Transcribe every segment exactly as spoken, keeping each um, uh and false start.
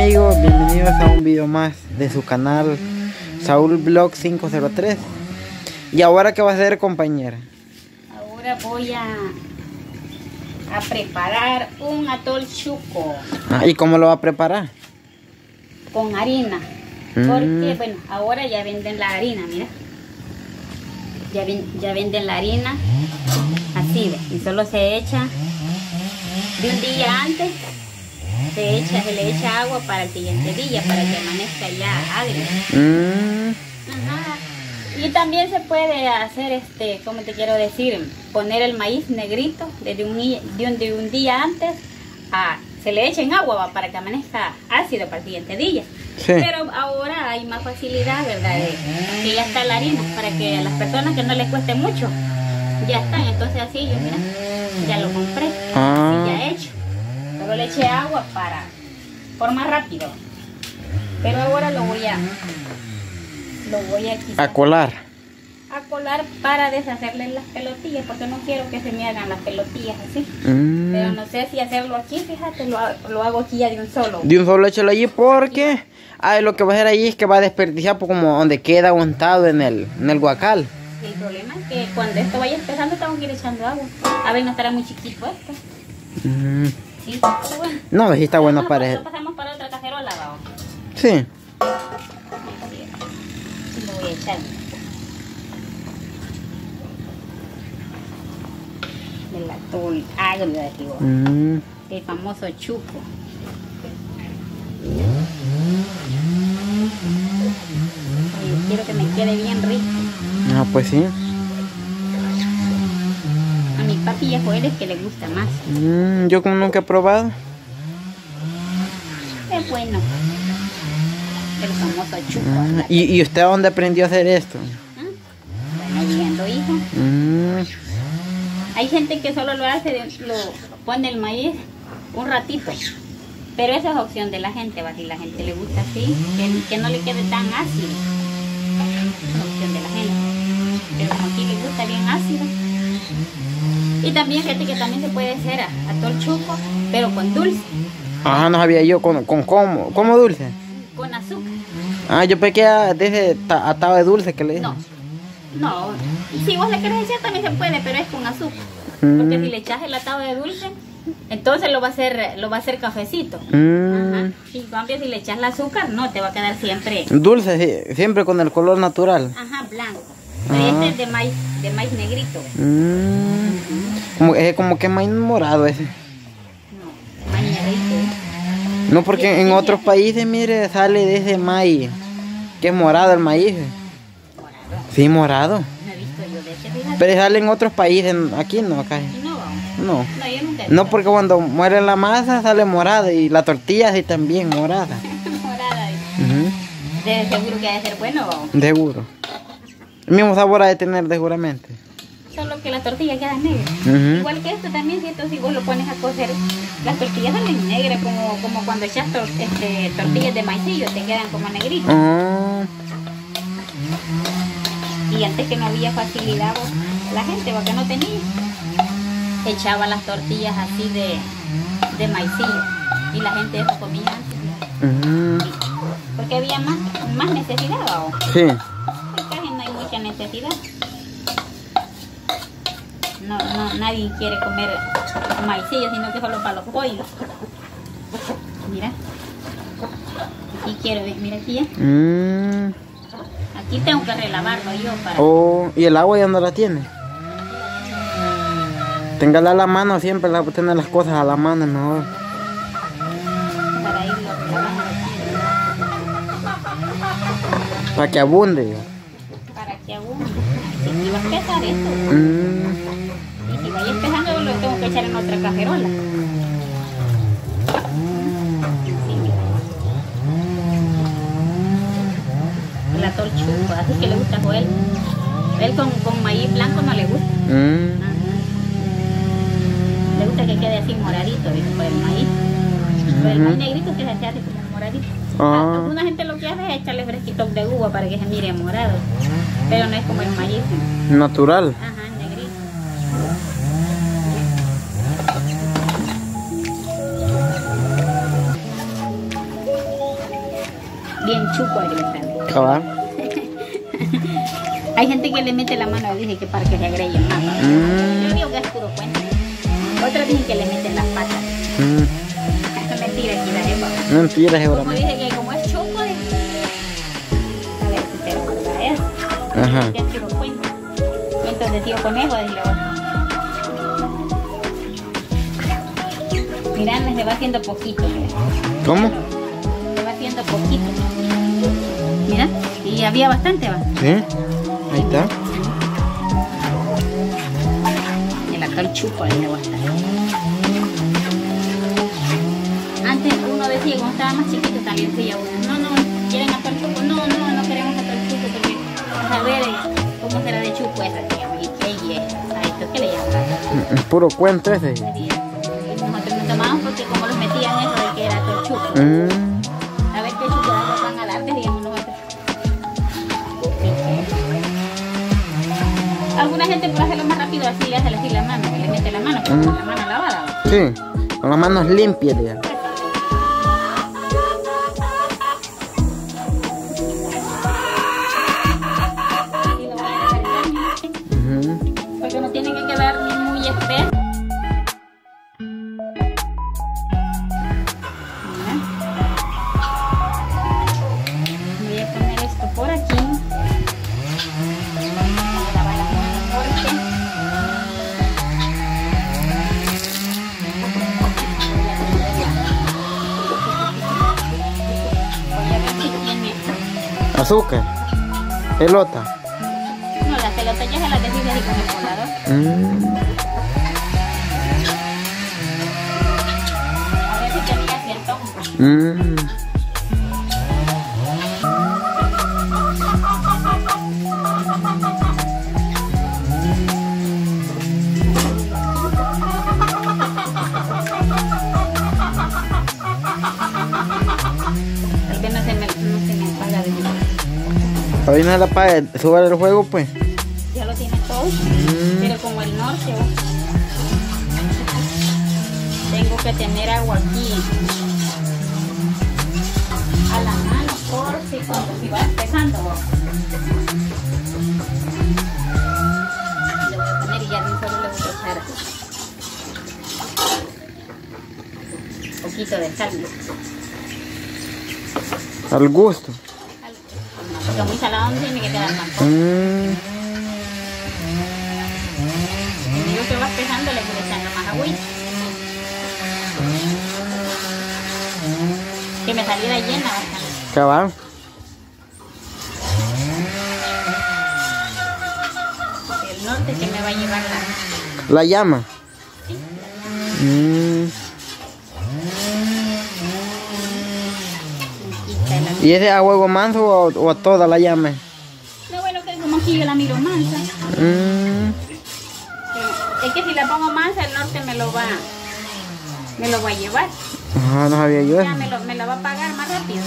amigos, bienvenidos a un video más de su canal Saúl Vlog cinco cero tres. ¿Y ahora qué va a hacer, compañera? Ahora voy a, a preparar un atol chuco. Ah, ¿y cómo lo va a preparar? Con harina. Mm. Porque, bueno, ahora ya venden la harina, mira. Ya, ven, ya venden la harina así, ¿ve? Y solo se echa de un día antes. Se, echa, se le echa agua para el siguiente día, para que amanezca ya agrio. Mm. Ajá. Y también se puede hacer, este, ¿cómo te quiero decir? Poner el maíz negrito desde un, de un, de un día antes, a, se le echa en agua ¿va? Para que amanezca ácido para el siguiente día. Sí. Pero ahora hay más facilidad, ¿verdad? De, que ya está la harina, para que a las personas que no les cueste mucho, ya están. Entonces así yo, mira, ya lo compré, ah. así ya hecho. Solo le eché agua para, por más rápido. Pero ahora lo voy a, lo voy a quitar. A colar. A colar para deshacerle las pelotillas, porque no quiero que se me hagan las pelotillas así. Mm. Pero no sé si hacerlo aquí, fíjate, lo, lo hago aquí ya de un solo. De un solo échalo allí porque ah, lo que va a hacer ahí es que va a desperdiciar por como donde queda untado en el, en el guacal. El problema es que cuando esto vaya empezando tengo que ir echando agua. A ver, no estará muy chiquito esto. Mm. Sí, pero bueno. No, sí está bueno para eso. Pasamos para otra cacerola, vamos. Sí. Lo voy a echar. El atol agrio de aquí, mm. el famoso chuco. Oye, quiero que me quede bien rico. Ah, pues sí. A mi papi y a Joel es que le gusta más. Mm, yo como nunca he probado. Es bueno. El famoso chuco. Ah, ¿y, ¿Y usted dónde aprendió a hacer esto? ¿Ah? Bueno, viendo, hijo. Mm. Hay gente que solo lo hace, lo pone el maíz un ratito. Pero esa es opción de la gente, ¿va? Si la gente le gusta así, que, que no le quede tan ácido. Es opción de la gente. Pero como aquí le gusta bien ácido. Y también fíjate que también se puede hacer atol chuco, pero con dulce. Ah, no sabía yo, con, con cómo, ¿cómo dulce? Con azúcar. Ah, yo pensé que era de ese atado de dulce que le dije. No, no. Si vos le querés echar también se puede, pero es con azúcar. Mm. Porque si le echas el atado de dulce, entonces lo va a hacer, lo va a hacer cafecito. Mm. Ajá. Y en cambio si le echas el azúcar, no, te va a quedar siempre. Dulce, sí, siempre con el color natural. Ajá, blanco. Pero ah. este es de maíz, de maíz negrito. Mm. como, es como que maíz morado ese. No, maíz negrito. No, porque en otros países, mire, sale de ese maíz, que es morado el maíz. Morado. Sí, morado. No he visto yo de ese, fíjate. Pero sale en otros países, aquí no, acá. Y no, vamos. No. No, yo nunca he visto. No, porque cuando muere la masa sale morada y la tortilla sí también morada. Morada. Uh-huh. De seguro que ha de ser bueno, vamos. Seguro. El mismo sabor ha de tener, seguramente. Solo que la tortilla queda negra. Uh-huh. Igual que esto también, si, esto, si vos lo pones a cocer, las tortillas salen negras, como, como cuando echas tor este, tortillas de maicillo, te quedan como negritas. Uh-huh. Y antes que no había facilidad, vos, la gente, porque no tenía, echaba las tortillas así de, de maicillo. Y la gente eso comía antes. Uh-huh. Porque había más, más necesidad, vos. Sí. Casi no hay mucha necesidad. No, no, nadie quiere comer maicillo, sino que solo para los pollos. Mira. Aquí quiero, mira aquí ya. Mm. Aquí tengo que relavarlo yo para... Oh, ¿y el agua ya no la tiene? Téngala a la mano siempre, la, tener las cosas a la mano mejor. Para irlo lavando. Para que abunde. Para que abunde. Si, si va a pesar esto. Mm. Y si vaya empezando lo tengo que echar en otra cacerola. Sí, mira. El atol chuco, así que le gusta a Joel. Él con, con maíz blanco no le gusta. Mm. Ajá. Le gusta que quede así moradito, ¿viste? Por el maíz. Por el maíz negrito que se hace como moradito. Ah. Alguna gente lo que hace es echarle fresquitos de uva para que se mire morado. Pero no es como el maíz. Natural. Ajá, negrito. chuco de que Cabal. Hay gente que le mete la mano y dice que para que se agregue más. Mm. Yo digo que es puro cuento. Otros dicen que le meten las patas. Mm. Mentira, aquí la jefa. Mentira, jefa. Como dice que como es choco, de... a ver si te lo acuerdas. Ajá. Ya es puro cuento. Cuentos de tío conejo, decirle otro. Mirá, se va haciendo poquito. Mira. ¿Cómo? Se va haciendo poquito. Mira, y había bastante, va. Sí, ahí está. El actor chupo ahí le va a estar. Antes uno decía, cuando estaba más chiquito también decía uno, no, no, quieren actor chupo, no, no, no queremos actor chupo porque a ver cómo será de chupo esa, digamos, y qué es, a esto que le llaman. Es puro cuento ese. Nosotros nos tomábamos porque como los metían eso de que era actor chupo. Mm. A ver qué chupo van a darte, digamos nosotros. Alguna gente por hacerlo más rápido así le hace así la mano, que le mete la mano, con mm. la mano lavada. Sí, con las manos limpias, digamos. Porque no tiene que quedar ni muy espeso. Voy a poner esto por aquí. Azúcar, pelota. No, las pelotas ya se las decís así con el colador. Mm. A ver si tenía cierto. Mm. Tal vez no se me, no se me apaga de nuevo. Ahí no se la apaga, sube el juego pues. Ya lo tiene todo, mm. pero como el norte, oh, tengo que tener agua aquí a la mano por si cuando se va empezando. Oh. Le voy a poner y ya de un solo le voy a echar un poquito de sal. Al gusto. Porque muy salado no tiene que quedar tampoco. Mm. Y digo que vas pesando, le voy echando más agüita. Que me saliera llena bastante. Cabal. El norte que me va a llevar la... ¿La llama? Sí. Mm. ¿Y es de a huevo manso o, o a toda la llama? No, bueno, que como aquí yo la miro mansa. Mm. Es que si la pongo mansa, el norte me lo va, me lo va a llevar. Ah, no sabía yo. Ya me, lo, me la va a pagar más rápido.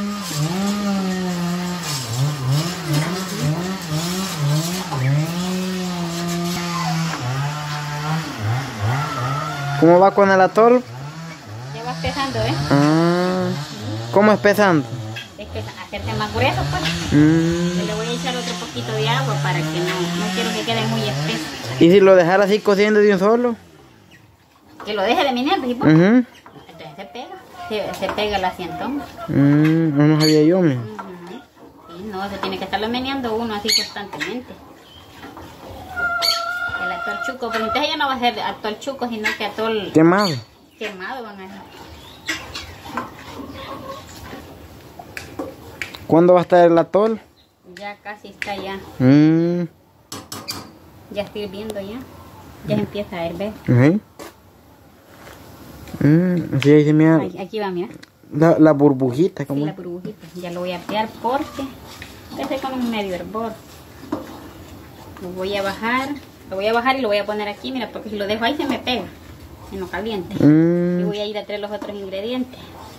¿Cómo va con el atol? Ya vas pesando, ¿eh? Ah, ¿cómo es pesando? Es que hacerse más grueso, pues. Mm. Yo le voy a echar otro poquito de agua para que no, no quiero que quede muy espeso. ¿Y si lo dejara así cociendo de un solo? Que lo deje de menear, ¿sí? Uh -huh. Entonces se pega, se, se pega el asientón. Mm, no, no sabía yo, mismo. Uh -huh. Sí, no, se tiene que estarlo meneando uno así constantemente. El atol chuco, pero entonces ya no va a ser atol chuco, sino que atol... Quemado. Quemado van a ser. ¿Cuándo va a estar el atol? Ya casi está ya. Mm. Ya estoy viendo ya. Ya se empieza a hervir. Uh-huh. Mm, sí, ahí se me ha... Aquí va, mira. La, la burbujita, ¿cómo? Sí, la burbujita. Ya lo voy a pegar porque empecé con un medio hervor. Lo voy a bajar. Lo voy a bajar y lo voy a poner aquí, mira, porque si lo dejo ahí se me pega en lo caliente. Mm. Y voy a ir a traer los otros ingredientes.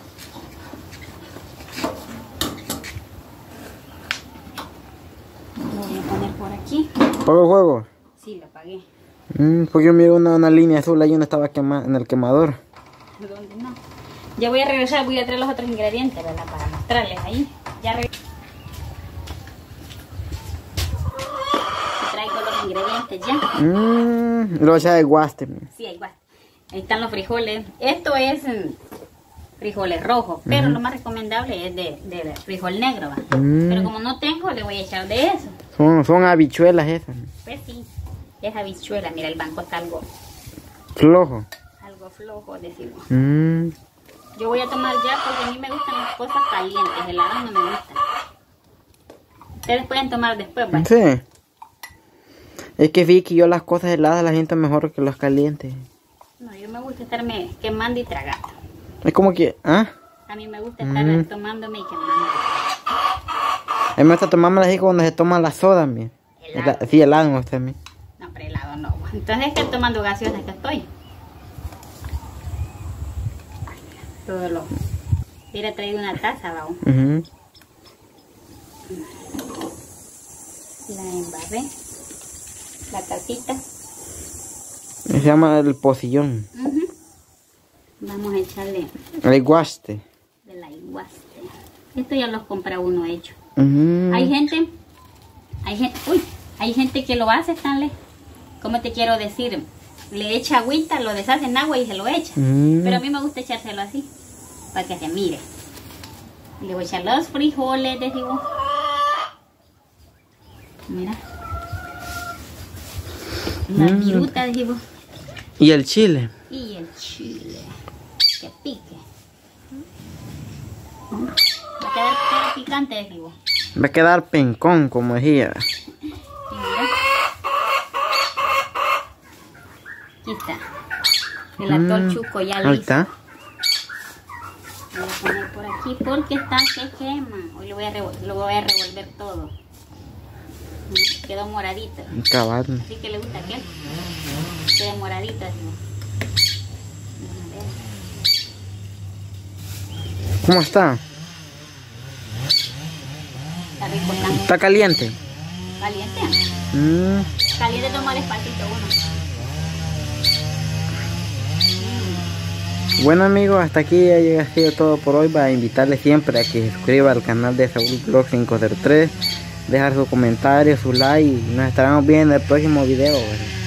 Lo voy a poner por aquí. ¿Apagó el juego? Sí, lo apagué. Mm, porque yo miro una, una línea azul ahí, una estaba quemada en el quemador. ¿Dónde no? Ya voy a regresar, voy a traer los otros ingredientes, ¿verdad? Para mostrarles ahí. Ya re... Traigo los ingredientes ya. Mmm, lo echa de guaste. Sí, hay guaste. Ahí están los frijoles. Esto es mm, frijoles rojos, pero Mm. lo más recomendable es de, de frijol negro, ¿va? Mm. Pero como no tengo, le voy a echar de eso. Son, son habichuelas esas. Pues sí, es habichuela. Mira, el banco está algo, Flojo. algo flojo, decimos. Mm. Yo voy a tomar ya porque a mí me gustan las cosas calientes, heladas no me gustan. Ustedes pueden tomar después, ¿va? Sí. Es que vi que yo las cosas heladas las siento mejor que las calientes. No, yo me gusta estarme quemando y tragando. Es como que, ¿ah? A mí me gusta estar Mm. tomándome y quemando. A mí me gusta tomármela así cuando se toma la soda, mía. Helado. Sí, helado me gusta a mí. No, pero helado no. Entonces es que tomando gaseosas que estoy. Todo lo... Hubiera traído una taza, ¿va? Ujú. La embarré. La tacita. Se llama el pocillón. Ujú. Vamos a echarle El guaste. de la iguaste. Esto ya los compra uno hecho. Ujú. Hay gente, hay gente, uy, hay gente que lo hace, Stanley. ¿Cómo te quiero decir? Le echa agüita, lo deshace en agua y se lo echa. Mm. Pero a mí me gusta echárselo así, para que se mire. Le voy a echar los frijoles, te digo. Mira. Una Mm. viruta, digo. Y el chile. Y el chile. Que pique. Va a quedar pero picante, digo. Va a quedar pencón, como decía. Y mira. Aquí está. El atol Mm. chuco ya Ahí listo. está. Voy a poner por aquí porque está que quema. Hoy lo voy a, revol- lo voy a revolver todo. Mm, Quedó moradito. Cabal. Así que le gusta aquel. Queda moradito. Así. Vamos a ver. ¿Cómo está? Está rico, está ¿Está caliente? caliente. Mm. Caliente toma despacito uno. Bueno amigos, hasta aquí ya llega sido todo por hoy. Va a invitarles siempre a que se suscriba al canal de Saúl Vlog cinco cero tres, dejar su comentario, su like y nos estaremos viendo en el próximo video. ¿Verdad?